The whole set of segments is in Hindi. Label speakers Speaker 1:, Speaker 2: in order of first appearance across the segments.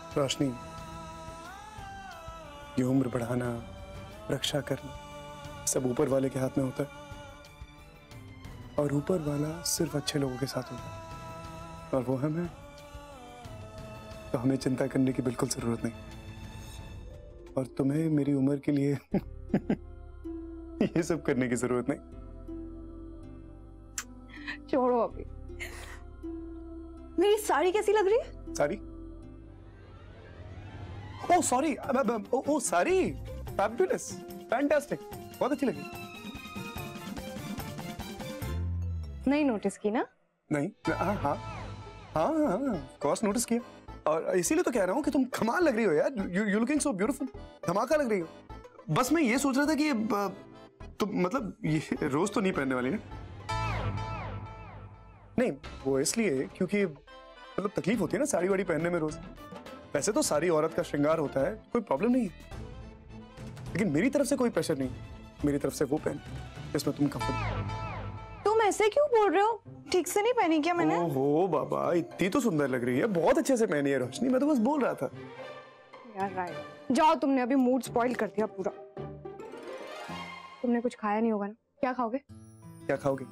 Speaker 1: रोशनी, ये उम्र बढ़ाना, रक्षा करना, सब ऊपर वाले के हाथ में होता है। और ऊपर वाला सिर्फ अच्छे लोगों के साथ होता है, और वो है मैं। तो हमें चिंता करने की बिल्कुल जरूरत नहीं, और तुम्हें मेरी उम्र के लिए ये सब करने की जरूरत नहीं।
Speaker 2: छोड़ो अभी। मेरी साड़ी कैसी लग रही है?
Speaker 1: Sari? Oh sorry, oh sari, fabulous, fantastic, बहुत अच्छी लगी।
Speaker 2: नहीं नोटिस की ना?
Speaker 1: नहीं, हाँ हाँ हाँ हाँ, कोर्स नोटिस किया, और इसीलिए तो कह रहा हूँ कि तुम कमाल लग रही हो यार। यू लुकिंग सो ब्यूटीफुल, धमाका लग रही हो। बस मैं ये सोच रहा था कि तुम मतलब ये रोज तो नहीं पहनने वाली ना? नहीं, वो इसलिए क्योंकि मतलब तकलीफ होती है ना साड़ी वाड़ी पहनने में रोज। वैसे तो सारी औरत का श्रृंगार होता है, कोई प्रॉब्लम नहीं है, लेकिन मेरी तरफ से कोई प्रेशर नहीं। मेरी तरफ से वो पहन जिसमें तुम कंफर्ट।
Speaker 2: तुम ऐसे क्यों बोल रहे हो? ठीक से नहीं पहनी क्या मैंने?
Speaker 1: ओहो बाबा, इतनी तो सुंदर लग रही है, बहुत अच्छे से पहनी है रोशनी, मैं तो बस बोल रहा था
Speaker 2: यार। राइट, जाओ, तुमने अभी मूड स्पॉइल कर दिया पूरा। तुमने कुछ खाया नहीं होगा ना? क्या खाओगे?
Speaker 1: क्या खाओगे?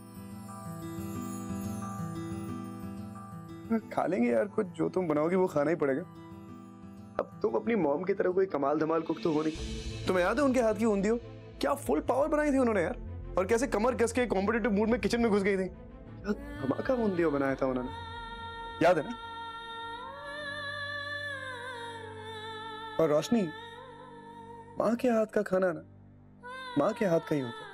Speaker 1: खा लेंगे यार, कुछ जो तुम बनाओगी वो खाना ही पड़ेगा। अब तुम अपनी मॉम की तरह कोई कमाल धमाल कुक तो हो नहीं। तुम्हें याद है उनके हाथ की ऊंधियो क्या फुल पावर बनाई थी उन्होंने यार, और कैसे कमर कस के कॉम्पिटिटिव मूड में किचन में घुस गई थी। धमाका ऊंधियो बनाया था उन्होंने, याद है ना? और रोशनी, माँ के हाथ का खाना ना माँ के हाथ का ही होता है।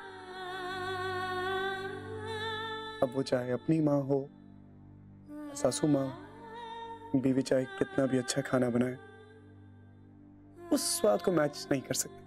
Speaker 1: अब वो चाहे अपनी माँ हो, सासू माँ, बीवी चाहे कितना भी अच्छा खाना बनाए, उस स्वाद को मैच नहीं कर सकते।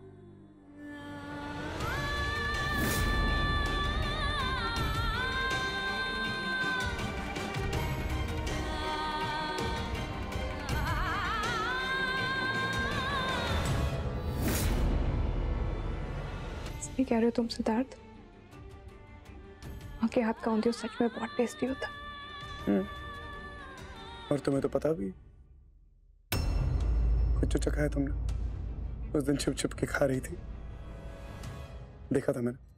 Speaker 2: सही कह रहे हो तुम सिद्धार्थ। माँ के हाथ का ऊंधियो सच में बहुत टेस्टी होता है।
Speaker 1: और तुम्हें तो पता भी, कुछ जो चखा है तुमने, उस दिन छुप छुप के खा रही थी, देखा था मैंने।